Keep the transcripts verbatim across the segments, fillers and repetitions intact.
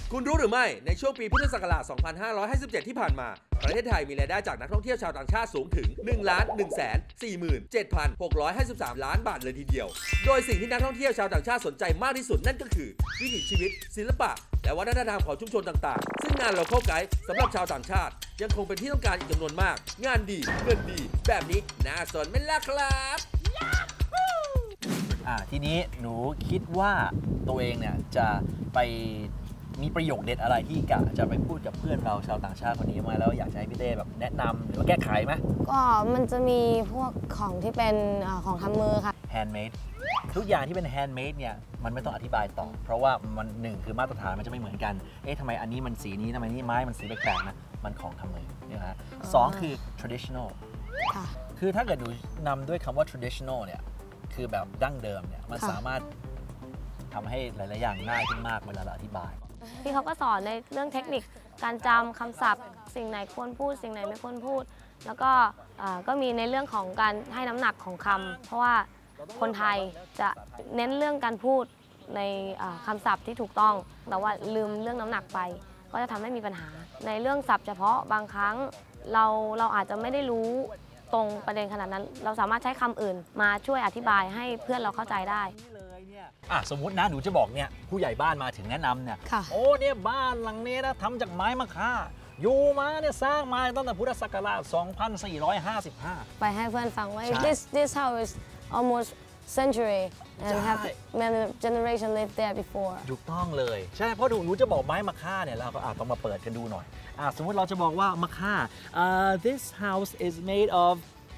คุณรู้หรือไม่ในช่วงปีพุทธศักราช สองพันห้าร้อยห้าสิบเจ็ด ที่ผ่านมาประเทศไทยมีรายได้จากนักท่องเที่ยวชาวต่างชาติสูงถึง หนึ่งล้านหนึ่งแสนสี่หมื่นเจ็ดพันหกร้อยห้าสิบสาม ล้านบาทเลยทีเดียวโดยสิ่งที่นักท่องเที่ยวชาวต่างชาติสนใจมากที่สุดนั่นก็คือวิถีชีวิตศิลปะและวัฒนธรรมของชุมชนต่างๆซึ่งงาน Local Guide สำหรับชาวต่างชาติยังคงเป็นที่ต้องการอีกจำนวนมากงานดีเงินดีแบบนี้น่าสนไหมล่ะครับอ่าทีนี้หนูคิดว่าตัวเองเนี่ยจะไปมีประโยคเด็ดอะไรที่กะจะไปพูดกับเพื่อนเราชาวต่างชาติคนนี้มาแล้วอยากจะให้พี่เต้แบบแนะนำหรือว่าแก้ไขไหมก็มันจะมีพวกของที่เป็นของทำมือค่ะ handmade ทุกอย่างที่เป็น handmade เนี่ยมันไม่ต้องอธิบายต่อเพราะว่ามันหนึ่งคือมาตรฐานมันจะไม่เหมือนกันเอ๊ะทำไมอันนี้มันสีนี้ทำไมนี่ไม้มันสีแปลกๆนะมันของทำมือเนี่ยฮะสองคือ traditional ค่ะคือถ้าเกิดดูนำด้วยคำว่า traditional เนี่ยคือแบบดั้งเดิมเนี่ยมันสามารถทำให้หลายๆอย่างง่ายขึ้นมากเวลาเราอธิบายพี่เขาก็สอนในเรื่องเทคนิคการจำคำศัพท์สิ่งไหนควรพูดสิ่งไหนไม่ควรพูดแล้วก็ก็มีในเรื่องของการให้น้ำหนักของคำเพราะว่าคนไทยจะเน้นเรื่องการพูดในคำศัพท์ที่ถูกต้องแต่ว่าลืมเรื่องน้ำหนักไปก็จะทำให้มีปัญหาในเรื่องศัพท์เฉพาะบางครั้งเราเราอาจจะไม่ได้รู้ตรงประเด็นขนาดนั้นเราสามารถใช้คำอื่นมาช่วยอธิบายให้เพื่อนเราเข้าใจได้อ่ะสมมุตินะหนูจะบอกเนี่ยผู้ใหญ่บ้านมาถึงแนะนำเนี่ยโอ้เนี่ยบ้านหลังนี้นะทำจากไม้มะค่าอยู่มาเนี่ยสร้างมาตั้งแต่พุทธศักราช สองพันสี่ร้อยห้าสิบห้าไปให้เพื่อนฟังว่า this this house is almost century and have many generation lived there before ถูกต้องเลยใช่เพราะหนูจะบอกไม้มะค่าเนี่ยเราก็อาจต้องมาเปิดกันดูหน่อยอ่ะสมมติเราจะบอกว่ามะค่า uh, this house is made of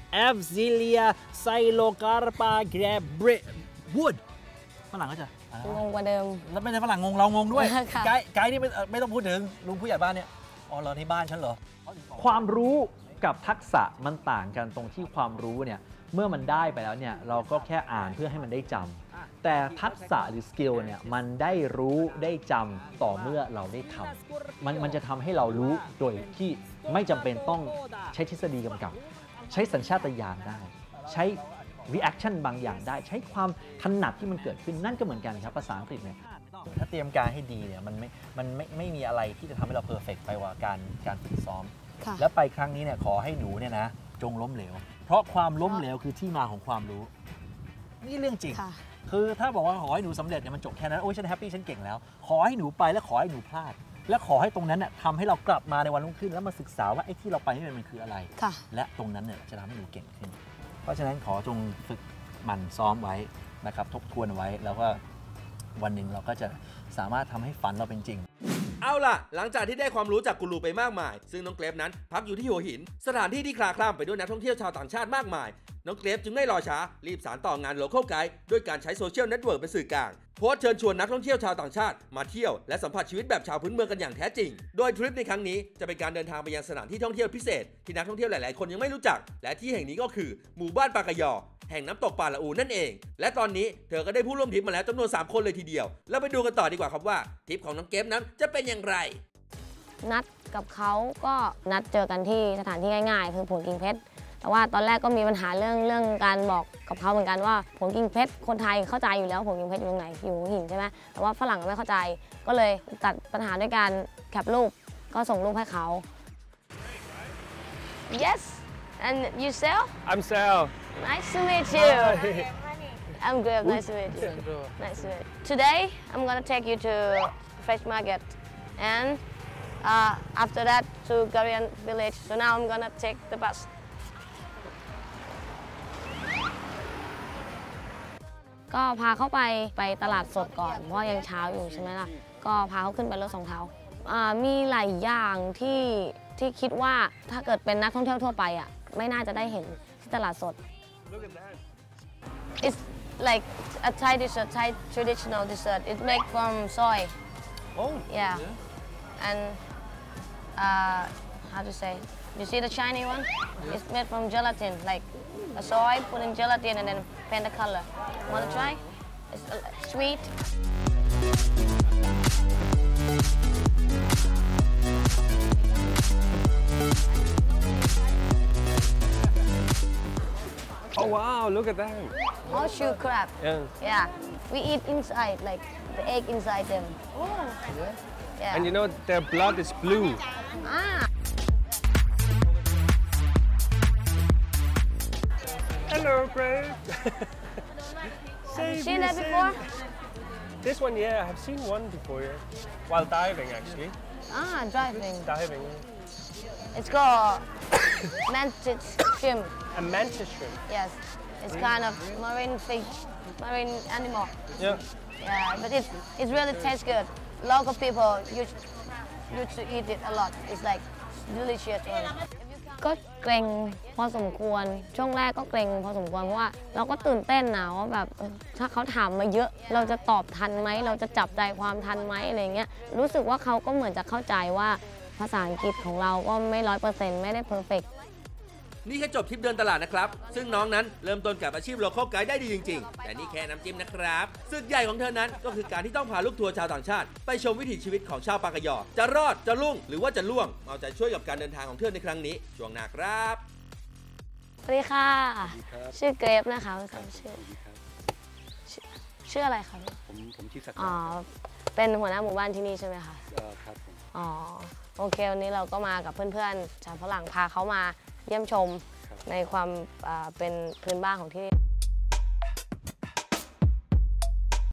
Avzilia Xylocarpa Grabri woodฝรั่งก็จะงงกว่าเดิมแล้วไม่ใช่ฝรั่งงงเรางงด้วยไกด์ไกด์นี่ไม่ไม่ต้องพูดถึงลุงผู้ใหญ่บ้านเนี่ยอ๋อเราที่บ้านฉันเหรอความรู้กับทักษะมันต่างกันตรงที่ความรู้เนี่ยเมื่อมันได้ไปแล้วเนี่ยเราก็แค่อ่านเพื่อให้มันได้จำแต่ทักษะหรือสกิลเนี่ยมันได้รู้ได้จำต่อเมื่อเราได้ทำมันมันจะทำให้เรารู้โดยที่ไม่จำเป็นต้องใช้ทฤษฎีกำกับใช้สัญชาตญาณได้ใช้reaction บางอย่างได้ใช้ความถนัดที่มันเกิดขึ้นนั่นก็เหมือนกันครับภาษาอังกฤษเนี่ยถ้าเตรียมการให้ดีเนี่ยมันไม่มันไม่ไม่มีอะไรที่จะทำให้เราเพอร์เฟกต์ไปกว่าการการฝึกซ้อมและไปครั้งนี้เนี่ยขอให้หนูเนี่ยนะจงล้มเหลวเพราะความล้มเหลวคือที่มาของความรู้นี่เรื่องจริงคือถ้าบอกว่าขอให้หนูสำเร็จเนี่ยมันจบแค่นั้นโอ้ยฉันแฮปปี้ฉันเก่งแล้วขอให้หนูไปและขอให้หนูพลาดและขอให้ตรงนั้นเนี่ยทำให้เรากลับมาในวันรุ่งขึ้นแล้วมาศึกษาว่าไอ้ที่เราไปนี่มันคืออะไรและตรงนั้นเนี่ยจะทำให้หนูเก่งขึ้นเพราะฉะนั้นขอจงฝึกมันซ้อมไว้นะครับทบทวนไว้แล้วก็วันหนึ่งเราก็จะสามารถทำให้ฝันเราเป็นจริงเอาล่ะหลังจากที่ได้ความรู้จากกูรูไปมากมายซึ่งน้องเกรฟนั้นพักอยู่ที่หัวหินสถานที่ที่คลาคล่ำไปด้วยนักท่องเที่ยวชาวต่างชาติมากมายน้องเกรฟจึงไม่รอช้ารีบสานต่องาน Local Guide ด้วยการใช้โซเชียลเน็ตเวิร์กเป็นสื่อกลางโพสต์เชิญชวนนักท่องเที่ยวชาวต่างชาติมาเที่ยวและสัมผัสชีวิตแบบชาวพื้นเมืองกันอย่างแท้จริงโดยทริปในครั้งนี้จะเป็นการเดินทางไปยังสถานที่ท่องเที่ยวพิเศษที่นักท่องเที่ยวหลายๆคนยังไม่รู้จักและที่แห่งนี้ก็คือหมู่บ้านปากะยอแห่งน้ำตกป่าละอูนั่นเองและตอนนี้เธอก็ได้ผู้ร่วมทริปมาแล้วจำนวนสามคนเลยทีเดียวแล้วไปดูกันต่อดีกว่าครับว่าทริปของน้องเกฟนั้นจะเป็นอย่างไรนัดกับเขาก็นัดเจอกันที่สถานที่ง่ายๆคือผลกิ่งเพชรแต่ว่าตอนแรกก็มีปัญหาเรื่องเรื่องการบอกกับเขาเหมือนกันว่าผลกิ่งเพชรคนไทยเข้าใจอยู่แล้วผลกิ่งเพชรอยู่ตรงไหนอยู่หัวหินใช่ไหมแต่ว่าฝรั่งไม่เข้าใจก็เลยตัดปัญหาด้วยการแคปรูปก็ส่งรูปให้เขา Yes and you Sal I'm Sal Nice to meet you I'm good nice to meet you Nice to meet you Today I'm gonna take you to Fresh Market and uh, after that to Garian Village so now I'm gonna take the busก็พาเขาไปไปตลาดสดก่อนเพราะยังเช้าอยู่ใช่ไหมล่ะก็พาเขาขึ้นไปรถสองเท้ามีหลายอย่างที่ที่คิดว่าถ้าเกิดเป็นนักท่องเที่ยวทั่วไปอ่ะไม่น่าจะได้เห็นที่ตลาดสด It's like a Thai dessert Thai traditional dessert it's made from soy Oh yeah and uh, how to say you see the shiny one it's made from gelatin like a soy put in gelatin and then paint the color want to try it's sweet Oh wow look at that horseshoe crab yeah yeah we eat inside like the egg inside them Oh Yeah. And you know their blood is blue. Ah. Hello, Grave. Have you seen that before? This one, yeah, I have seen one before, yeah. While diving, actually. Ah, driving. Diving. It's called mantis shrimp. A mantis shrimp. Yes, it's kind of marine fish, marine animal. Yeah. Yeah, but it it really tastes good. Local people used used to eat it a lot. It's like delicious one. ก็เกรงพอสมควรช่วงแรกก็เกรงพอสมควรเพราะว่าเราก็ตื่นเต้นนะว่าแบบถ้าเขาถามมาเยอะเราจะตอบทันไหมเราจะจับใจความทันไหมอะไรเงี้ยรู้สึกว่าเขาก็เหมือนจะเข้าใจว่าภาษาอังกฤษของเราก็ไม่ร้อยเปอร์เซ็นต์ไม่ได้เพอร์เฟกต์นี่แค่จบทริปเดินตลาดนะครับซึ่งน้องนั้นเริ่มต้นกับอาชีพ local guide ได้ดีจริงๆแต่นี่แค่น้ำจิ้มนะครับศึกใหญ่ของเธอนั้นก็คือการที่ต้องพาลูกทัวร์ชาวต่างชาติไปชมวิถีชีวิตของชาวปากยอจะรอดจะลุ่งหรือว่าจะล่วงเอาใจช่วยกับการเดินทางของเธอในครั้งนี้ช่วงหน้าครับสวัสดีค่ะชื่อเกรฟนะคะคุณคำชื่อชื่ออะไรคะผมผมชื่อศักดิ์อ๋อเป็นหัวหน้าหมู่บ้านที่นี่ใช่ไหมคะครับผมอ๋อโอเควันนี้เราก็มากับเพื่อนๆชาวฝรั่งพาเขามาเยี่ยมชมในความเป็นพื้นบ้านของที่นี่